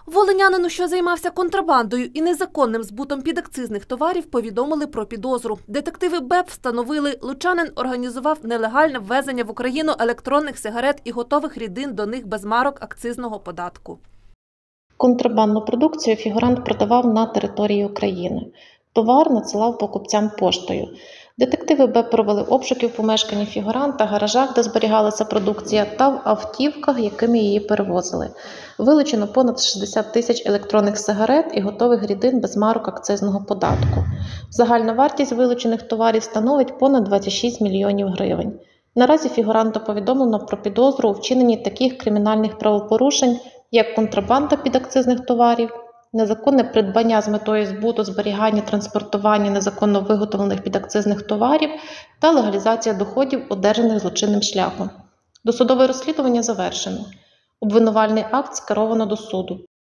Волинянину, що займався контрабандою і незаконним збутом підакцизних товарів, повідомили про підозру. Детективи БЕП встановили, лучанин організував нелегальне ввезення в Україну електронних сигарет і готових рідин до них без марок акцизного податку. Контрабандну продукцію фігурант продавав на території України. Товар надсилав покупцям поштою. Детективи БЕП провели обшуки в помешканні фігуранта, гаражах, де зберігалася продукція, та в автівках, якими її перевозили. Вилучено понад 60 тисяч електронних сигарет і готових рідин без марок акцизного податку. Загальна вартість вилучених товарів становить понад 26 мільйонів гривень. Наразі фігуранту повідомлено про підозру у вчиненні таких кримінальних правопорушень, як контрабанда підакцизних товарів, незаконне придбання з метою збуту, зберігання, транспортування незаконно виготовлених підакцизних товарів та легалізація доходів, одержаних злочинним шляхом. Досудове розслідування завершено. Обвинувальний акт скеровано до суду.